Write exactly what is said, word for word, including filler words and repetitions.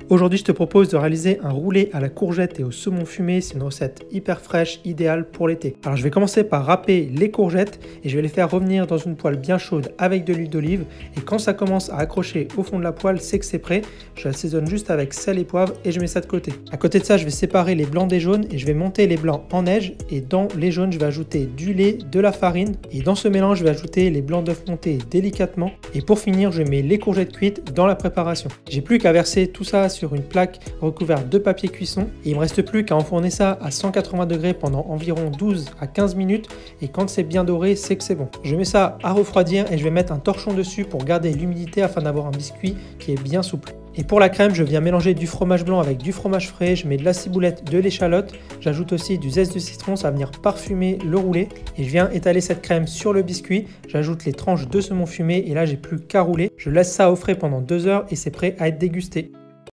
Aujourd'hui, je te propose de réaliser un roulé à la courgette et au saumon fumé. C'est une recette hyper fraîche, idéale pour l'été. Alors, je vais commencer par râper les courgettes et je vais les faire revenir dans une poêle bien chaude avec de l'huile d'olive. Et quand ça commence à accrocher au fond de la poêle, c'est que c'est prêt. Je l'assaisonne juste avec sel et poivre et je mets ça de côté. À côté de ça, je vais séparer les blancs des jaunes et je vais monter les blancs en neige. Et dans les jaunes, je vais ajouter du lait, de la farine. Et dans ce mélange, je vais ajouter les blancs d'œufs montés délicatement. Et pour finir, je mets les courgettes cuites dans la préparation. J'ai plus qu'à verser tout ça sur une plaque recouverte de papier cuisson et il me reste plus qu'à enfourner ça à cent quatre-vingts degrés pendant environ douze à quinze minutes et quand c'est bien doré, c'est que c'est bon. Je mets ça à refroidir et je vais mettre un torchon dessus pour garder l'humidité afin d'avoir un biscuit qui est bien souple. Et pour la crème, je viens mélanger du fromage blanc avec du fromage frais, je mets de la ciboulette, de l'échalote, j'ajoute aussi du zeste de citron, ça va venir parfumer le roulé et je viens étaler cette crème sur le biscuit, j'ajoute les tranches de saumon fumé et là j'ai plus qu'à rouler. Je laisse ça au frais pendant deux heures et c'est prêt à être dégusté.